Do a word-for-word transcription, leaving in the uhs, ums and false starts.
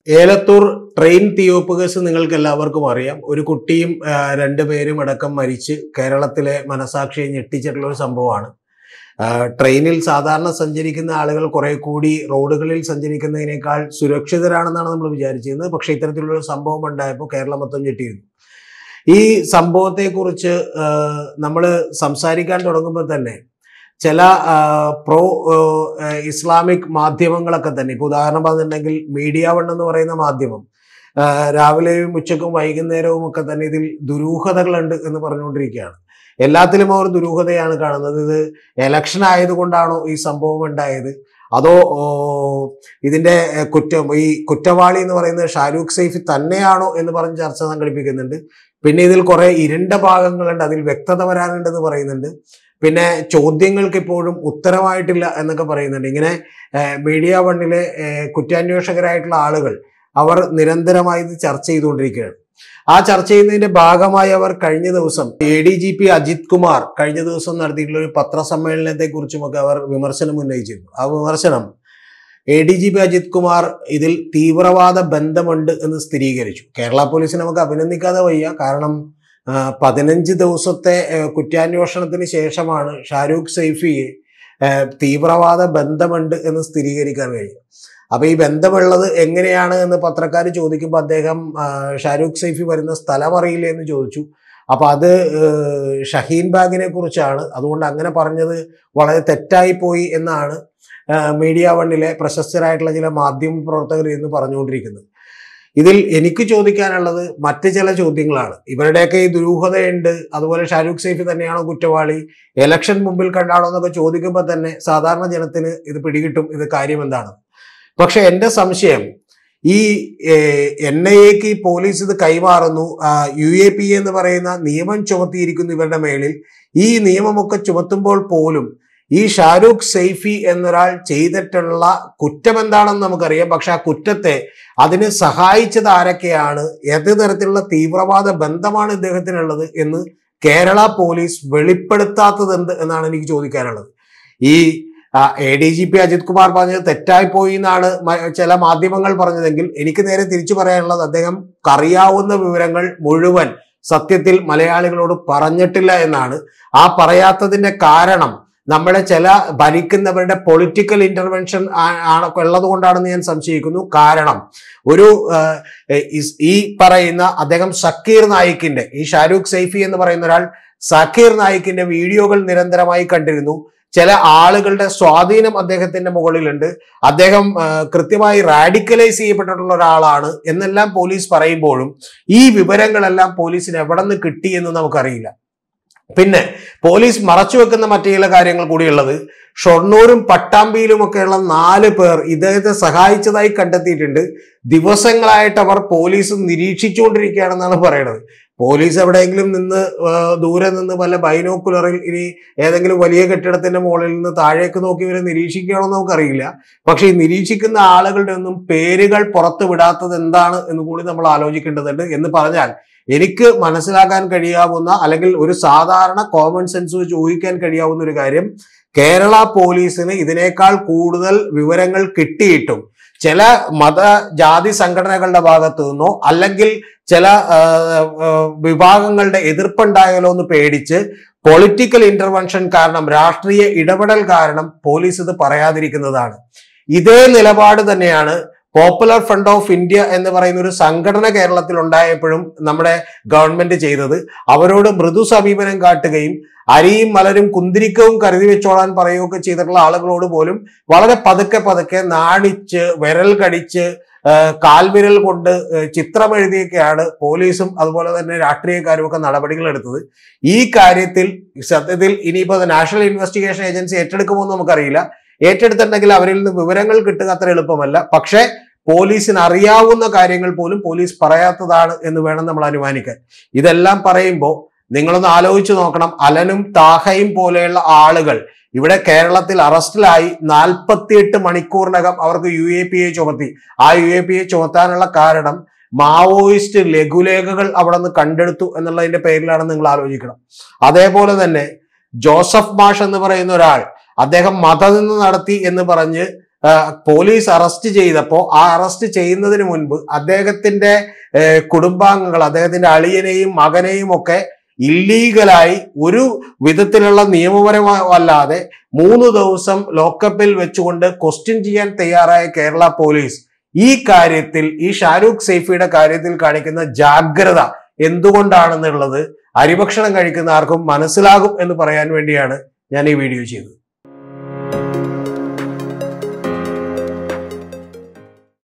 Elathur train തീവെപ്പ് case നിങ്ങൾക്ക് എല്ലാവർക്കും അറിയാം. ഒരു കുട്ടിയും രണ്ടുപേരും അടക്കം മരിച്ച് കേരളത്തിലെ മനസാക്ഷിയെ ഞെട്ടിച്ചിട്ടുള്ള ഒരു സംഭവമാണ്. ട്രെയിനിൽ സാധാരണ സഞ്ചരിക്കുന്ന ആളുകൾ കുറെ കൂടി റോഡുകളിൽ സഞ്ചരിക്കുന്നതിനേക്കാൾ സുരക്ഷിതരാണെന്നാണ് നമ്മൾ വിചാരിച്ചിരുന്നത്. പക്ഷെ ഇത്തരത്തിലുള്ള ഒരു സംഭവം ഉണ്ടായപ്പോൾ കേരളം മൊത്തം ഞെട്ടിയിരുന്നു. ഈ സംഭവത്തെക്കുറിച്ച് നമ്മൾ സംസാരിക്കാൻ തുടങ്ങുമ്പോൾ തന്നെ ചില പ്രോ ഇസ്ലാമിക് മാധ്യമങ്ങളൊക്കെ തന്നെ, ഇപ്പോൾ ഉദാഹരണം പറഞ്ഞിട്ടുണ്ടെങ്കിൽ മീഡിയ വൺ എന്ന് പറയുന്ന മാധ്യമം രാവിലെയും ഉച്ചക്കും വൈകുന്നേരവും ഒക്കെ തന്നെ ഇതിൽ ദുരൂഹതകളുണ്ട് എന്ന് പറഞ്ഞുകൊണ്ടിരിക്കുകയാണ്. എല്ലാത്തിലും അവർ ദുരൂഹതയാണ് കാണുന്നത്. ഇത് എലക്ഷൻ ആയതുകൊണ്ടാണോ ഈ സംഭവം ഉണ്ടായത്, അതോ ഇതിന്റെ കുറ്റം ഈ കുറ്റവാളി എന്ന് പറയുന്നത് ഷാരൂഖ് സൈഫ് തന്നെയാണോ എന്ന് പറഞ്ഞ് ചർച്ച സംഘടിപ്പിക്കുന്നുണ്ട്. പിന്നെ ഇതിൽ കുറെ ഇരുണ്ട ഭാഗങ്ങളുണ്ട്, അതിൽ വ്യക്തത വരാനുണ്ടെന്ന് പറയുന്നുണ്ട്. പിന്നെ ചോദ്യങ്ങൾക്ക് ഇപ്പോഴും ഉത്തരമായിട്ടില്ല എന്നൊക്കെ പറയുന്നുണ്ട്. ഇങ്ങനെ മീഡിയ വണ്ണിലെ കുറ്റാന്വേഷകരായിട്ടുള്ള ആളുകൾ അവർ നിരന്തരമായി ഇത് ചർച്ച ചെയ്തുകൊണ്ടിരിക്കുകയാണ്. ആ ചർച്ച ചെയ്യുന്നതിന്റെ ഭാഗമായി അവർ കഴിഞ്ഞ ദിവസം A D G P Ajith Kumar കഴിഞ്ഞ ദിവസം നടത്തിയിട്ടുള്ള ഒരു പത്രസമ്മേളനത്തെ കുറിച്ചുമൊക്കെ അവർ വിമർശനം ഉന്നയിച്ചിരുന്നു. ആ വിമർശനം A D G P Ajith Kumar ഇതിൽ തീവ്രവാദ ബന്ധമുണ്ട് എന്ന് സ്ഥിരീകരിച്ചു. കേരള പോലീസിനെ നമുക്ക് അഭിനന്ദിക്കാതെ വയ്യ. കാരണം പതിനഞ്ച് ദിവസത്തെ കുറ്റാന്വേഷണത്തിന് ശേഷമാണ് ഷാരൂഖ് സൈഫിയെ തീവ്രവാദ ബന്ധമുണ്ട് എന്ന് സ്ഥിരീകരിക്കാൻ കഴിയും. അപ്പൊ ഈ ബന്ധമുള്ളത് എങ്ങനെയാണ് എന്ന് പത്രക്കാർ ചോദിക്കുമ്പോൾ അദ്ദേഹം ഷാരൂഖ് സൈഫി വരുന്ന സ്ഥലം അറിയില്ല എന്ന് ചോദിച്ചു. അപ്പൊ അത് ഷഹീൻ ബാഗിനെ കുറിച്ചാണ്, അതുകൊണ്ട് അങ്ങനെ പറഞ്ഞത് വളരെ തെറ്റായി പോയി എന്നാണ് മീഡിയ വണ്ണിലെ പ്രശസ്തരായിട്ടുള്ള ചില മാധ്യമ പ്രവർത്തകർ എന്ന് പറഞ്ഞുകൊണ്ടിരിക്കുന്നത്. ഇതിൽ എനിക്ക് ചോദിക്കാനുള്ളത് മറ്റ് ചില ചോദ്യങ്ങളാണ്. ഇവരുടെയൊക്കെ ഈ ദുരൂഹതയുണ്ട്, അതുപോലെ ഷാരൂഖ് സൈഫി തന്നെയാണോ കുറ്റവാളി, എലക്ഷൻ മുമ്പിൽ കണ്ടാണോ എന്നൊക്കെ ചോദിക്കുമ്പോൾ തന്നെ സാധാരണ ജനത്തിന് ഇത് പിടികിട്ടും ഇത് കാര്യം എന്താണ്. പക്ഷെ എൻ്റെ സംശയം, ഈ എൻ ഐ എക്ക് പോലീസ് ഇത് കൈമാറുന്നു, യു എ പി എന്ന് പറയുന്ന നിയമം ചുമത്തിയിരിക്കുന്നു ഇവരുടെ മേളിൽ. ഈ നിയമമൊക്കെ ചുമത്തുമ്പോൾ പോലും ഈ ഷാരൂഖ് സൈഫി എന്നൊരാൾ ചെയ്തിട്ടുള്ള കുറ്റം എന്താണെന്ന് നമുക്കറിയാം. പക്ഷെ ആ കുറ്റത്തെ അതിന് സഹായിച്ചത് ആരൊക്കെയാണ്, ഏത് തരത്തിലുള്ള തീവ്രവാദ ബന്ധമാണ് ഇദ്ദേഹത്തിനുള്ളത് എന്ന് കേരള പോലീസ് വെളിപ്പെടുത്താത്തത് എന്ത് എന്നാണ് എനിക്ക് ചോദിക്കാനുള്ളത്. ഈ A D G P Ajith Kumar പറഞ്ഞത് തെറ്റായി പോയി എന്നാണ് ചില മാധ്യമങ്ങൾ പറഞ്ഞതെങ്കിൽ എനിക്ക് നേരെ തിരിച്ചു പറയാനുള്ളത്, അദ്ദേഹം അറിയാവുന്ന വിവരങ്ങൾ മുഴുവൻ സത്യത്തിൽ മലയാളികളോട് പറഞ്ഞിട്ടില്ല എന്നാണ്. ആ പറയാത്തതിന്റെ കാരണം നമ്മുടെ ചില ഭരിക്കുന്നവരുടെ പൊളിറ്റിക്കൽ ഇന്റർവെൻഷൻ ആണ് ഉള്ളത് കൊണ്ടാണെന്ന് ഞാൻ സംശയിക്കുന്നു. കാരണം ഒരു ഈ പറയുന്ന അദ്ദേഹം സക്കീർ നായിക്കിന്റെ, ഈ ഷാരൂഖ് സൈഫി എന്ന് പറയുന്ന ഒരാൾ സക്കീർ നായിക്കിന്റെ വീഡിയോകൾ നിരന്തരമായി കണ്ടിരുന്നു. ചില ആളുകളുടെ സ്വാധീനം അദ്ദേഹത്തിന്റെ മുകളിലുണ്ട്, അദ്ദേഹം കൃത്യമായി റാഡിക്കലൈസ് ചെയ്യപ്പെട്ടിട്ടുള്ള ഒരാളാണ് എന്നെല്ലാം പോലീസ് പറയുമ്പോഴും ഈ വിവരങ്ങളെല്ലാം പോലീസിന് എവിടെ നിന്ന് കിട്ടി എന്ന് നമുക്കറിയില്ല. പിന്നെ പോലീസ് മറച്ചു വെക്കുന്ന മറ്റു ചില കാര്യങ്ങൾ കൂടിയുള്ളത്, ഷൊർണൂരും പട്ടാമ്പിയിലും ഒക്കെയുള്ള നാല് പേർ ഇദ്ദേഹത്തെ സഹായിച്ചതായി കണ്ടെത്തിയിട്ടുണ്ട്. ദിവസങ്ങളായിട്ട് അവർ പോലീസ് നിരീക്ഷിച്ചുകൊണ്ടിരിക്കുകയാണെന്നാണ് പറയുന്നത്. പോലീസ് എവിടെയെങ്കിലും നിന്ന് ദൂരെ നിന്ന് വല്ല ബൈനോക്കുലറിൽ ഇനി ഏതെങ്കിലും വലിയ കെട്ടിടത്തിന്റെ മുകളിൽ നിന്ന് താഴേക്ക് നോക്കി ഇവരെ നിരീക്ഷിക്കുകയാണെന്ന് നമുക്കറിയില്ല. പക്ഷെ ഈ നിരീക്ഷിക്കുന്ന ആളുകളുടെ ഒന്നും പേരുകൾ പുറത്തു വിടാത്തത് എന്താണ് എന്ന് കൂടി നമ്മൾ ആലോചിക്കേണ്ടതുണ്ട്. എന്ന് പറഞ്ഞാൽ എനിക്ക് മനസ്സിലാക്കാൻ കഴിയാവുന്ന, അല്ലെങ്കിൽ ഒരു സാധാരണ കോമൺ സെൻസ് വെച്ച് ഊഹിക്കാൻ കഴിയാവുന്ന ഒരു കാര്യം, കേരള പോലീസിന് ഇതിനേക്കാൾ കൂടുതൽ വിവരങ്ങൾ കിട്ടിയിട്ടും ചില മത ജാതി സംഘടനകളുടെ ഭാഗത്തു നിന്നോ അല്ലെങ്കിൽ ചില വിഭാഗങ്ങളുടെ എതിർപ്പുണ്ടായാലോ എന്ന് പേടിച്ച് പൊളിറ്റിക്കൽ ഇന്റർവെൻഷൻ കാരണം, രാഷ്ട്രീയ ഇടപെടൽ കാരണം പോലീസ് ഇത് പറയാതിരിക്കുന്നതാണ്. ഇതേ നിലപാട് തന്നെയാണ് പോപ്പുലർ ഫ്രണ്ട് ഓഫ് ഇന്ത്യ എന്ന് പറയുന്ന ഒരു സംഘടന കേരളത്തിൽ ഉണ്ടായപ്പോഴും നമ്മുടെ ഗവൺമെന്റ് ചെയ്തത്. അവരോട് മൃദു സമീപനം കാട്ടുകയും അരിയും മലരും കുന്തിരിക്കവും കരുതി വെച്ചോളാൻ പറയുകയൊക്കെ ചെയ്തിട്ടുള്ള ആളുകളോട് പോലും വളരെ പതുക്കെ പതുക്കെ നാണിച്ച് വിരൽ കടിച്ച് കാൽവിരൽ കൊണ്ട് ചിത്രം എഴുതിയൊക്കെയാണ് പോലീസും അതുപോലെ തന്നെ രാഷ്ട്രീയക്കാരും ഒക്കെ നടപടികൾ എടുത്തത്. ഈ കാര്യത്തിൽ സത്യത്തിൽ ഇനിയിപ്പോ നാഷണൽ ഇൻവെസ്റ്റിഗേഷൻ ഏജൻസി ഏറ്റെടുക്കുമോ എന്ന് നമുക്കറിയില്ല. ഏറ്റെടുത്തിട്ടുണ്ടെങ്കിൽ അവരിൽ നിന്ന് വിവരങ്ങൾ കിട്ടുക അത്ര എളുപ്പമല്ല. പക്ഷെ പോലീസിന് അറിയാവുന്ന കാര്യങ്ങൾ പോലും പോലീസ് പറയാത്തതാണ് എന്ന് വേണം നമ്മൾ അനുമാനിക്കാൻ. ഇതെല്ലാം പറയുമ്പോൾ നിങ്ങളൊന്ന് ആലോചിച്ച് നോക്കണം, അലനും താഹയും പോലെയുള്ള ആളുകൾ ഇവിടെ കേരളത്തിൽ അറസ്റ്റിലായി നാൽപ്പത്തിയെട്ട് മണിക്കൂറിനകം അവർക്ക് യു എ പി എ ചുമത്തി. ആ യു എ പി എ ചുമത്താനുള്ള കാരണം മാവോയിസ്റ്റ് ലഘുലേഖകൾ അവിടെ നിന്ന് കണ്ടെടുത്തു എന്നുള്ളതിന്റെ പേരിലാണെന്ന് നിങ്ങൾ ആലോചിക്കണം. അതേപോലെ തന്നെ ജോസഫ് മാഷ് എന്ന് പറയുന്ന ഒരാൾ, അദ്ദേഹം മതനിന്ദ നടത്തി എന്ന് പറഞ്ഞ് പോലീസ് അറസ്റ്റ് ചെയ്തപ്പോൾ ആ അറസ്റ്റ് ചെയ്യുന്നതിന് മുൻപ് അദ്ദേഹത്തിന്റെ കുടുംബാംഗങ്ങൾ, അദ്ദേഹത്തിന്റെ അളിയനെയും മകനെയും ഒക്കെ ഇല്ലീഗലായി ഒരു വിധത്തിലുള്ള നിയമപരമല്ലാതെ മൂന്ന് ദിവസം ലോക്കപ്പിൽ വെച്ചുകൊണ്ട് ക്വസ്റ്റ്യൻ ചെയ്യാൻ തയ്യാറായ കേരള പോലീസ് ഈ കാര്യത്തിൽ, ഈ ഷാരൂഖ് സൈഫിയുടെ കാര്യത്തിൽ കാണിക്കുന്ന ജാഗ്രത എന്തുകൊണ്ടാണെന്നുള്ളത് അരിഭക്ഷണം കഴിക്കുന്ന ആർക്കും മനസ്സിലാകും എന്ന് പറയാൻ വേണ്ടിയാണ് ഞാൻ ഈ വീഡിയോ ചെയ്തത്.